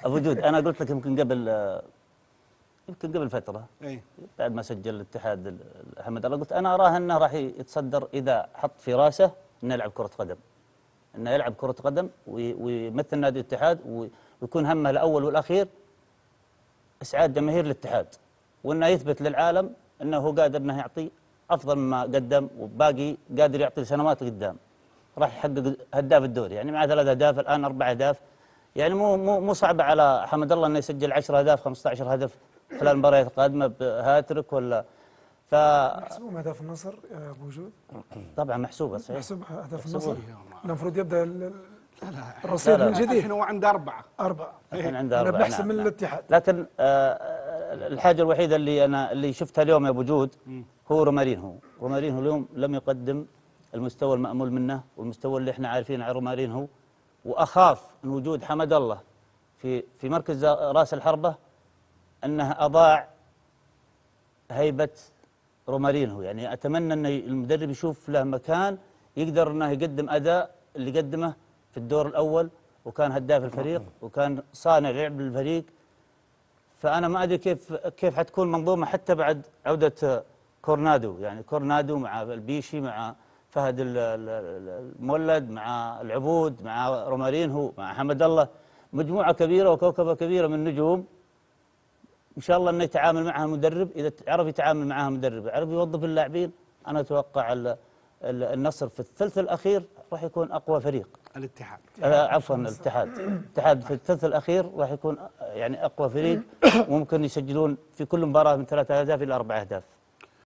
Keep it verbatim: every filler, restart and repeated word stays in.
ابو جود انا قلت لك يمكن قبل يمكن قبل فتره اي بعد ما سجل الاتحاد ال- حمد الله، قلت انا اراه انه راح يتصدر اذا حط في راسه انه يلعب كره قدم، انه يلعب كره قدم وي- ويمثل نادي الاتحاد وي- ويكون همه الاول والاخير اسعاد جماهير الاتحاد، وانه يثبت للعالم انه هو قادر انه يعطي افضل مما قدم، وباقي قادر يعطي سنوات قدام. راح يحقق هداف الدوري، يعني مع ثلاث اهداف الان اربع اهداف، يعني مو مو مو صعب على حمد الله انه يسجل عشرة اهداف خمسة عشر هدف خلال المباريات القادمه بهاتريك ولا ف محسوب اهداف النصر يا ابو وجود؟ طبعا محسوبه صحيح. محسوب اهداف محسوبة. النصر؟ المفروض يبدا ال- ال- لا لا الرصيد لا لا. من جديد. الحين هو عنده اربعه. اربعه. الحين عنده انا أربعة، بنحسب نعم من نعم. الاتحاد. لكن آه الحاجه الوحيده اللي انا اللي شفتها اليوم يا ابو جود هو رومارينهو. رومارينهو اليوم لم يقدم المستوى المأمول منه والمستوى اللي احنا عارفين عن رومارينهو، واخاف من وجود حمد الله في في مركز راس الحربه انه اضاع هيبه رومارينهو. يعني اتمنى ان المدرب يشوف له مكان يقدر انه يقدم اداء اللي قدمه في الدور الاول، وكان هداف الفريق وكان صانع لعب للفريق. فانا ما ادري كيف كيف حتكون منظومه حتى بعد عوده كورنادو، يعني كورنادو مع البيشي مع فهد ال- ال- المولد مع العبود مع رومارينهو مع حمد الله، مجموعه كبيره وكوكبه كبيره من النجوم. ان شاء الله انه يتعامل معها المدرب، اذا عرف يتعامل معها المدرب عرف يوظف اللاعبين، انا اتوقع ال- ال- النصر في الثلث الاخير راح يكون اقوى فريق. الاتحاد آه، عفوا الاتحاد الاتحاد في الثلث الاخير راح يكون يعني اقوى فريق، وممكن يسجلون في كل مباراه من ثلاثة اهداف الى اربع اهداف.